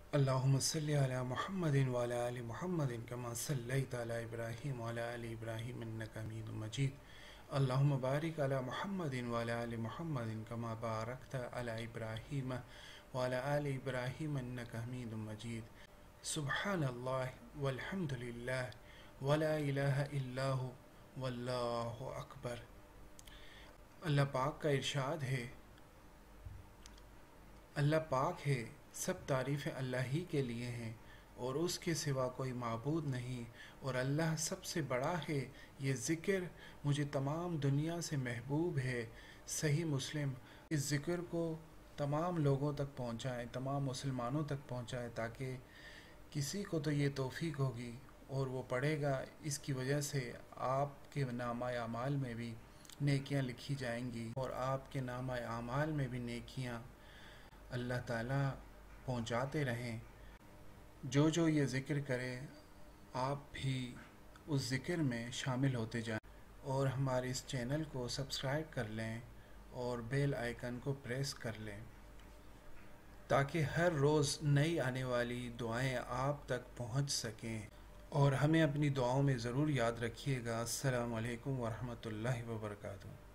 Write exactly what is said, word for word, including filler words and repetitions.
اللہم صلی علی محمد وعلی آل محمد کما صلیت علی ابراہیم وعلی آل ابراہیم انک حمید مجید اللہم بارک علی محمد وعلی آل محمد کما بارکت علی ابراہیم وعلی آل ابراہیم انک حمید مجید سبحان اللہ والحمد للہ ولا الہ الا ہو واللہ اکبر۔ اللہ پاک کا ارشاد ہے، اللہ پاک ہے، سب تعریفیں اللہ ہی کے لیے ہیں اور اس کے سوا کوئی معبود نہیں، اور اللہ سب سے بڑا ہے۔ یہ ذکر مجھے تمام دنیا سے محبوب ہے۔ صحیح مسلم۔ اس ذکر کو تمام لوگوں تک پہنچائیں، تمام مسلمانوں تک پہنچائیں، تاکہ کسی کو تو یہ توفیق ہوگی اور وہ پڑھے گا، اس کی وجہ سے آپ کے نامہ اعمال میں بھی نیکیاں لکھی جائیں گی، اور آپ کے نامہ اعمال میں بھی نیکیاں اللہ تعالیٰ پہنچاتے رہیں۔ جو جو یہ ذکر کرے آپ بھی اس ذکر میں شامل ہوتے جائیں، اور ہمارے اس چینل کو سبسکرائب کر لیں اور بیل آئیکن کو پریس کر لیں، تاکہ ہر روز نئی آنے والی دعائیں آپ تک پہنچ سکیں، اور ہمیں اپنی دعاؤں میں ضرور یاد رکھیے گا۔ السلام علیکم ورحمۃ اللہ وبرکاتہ۔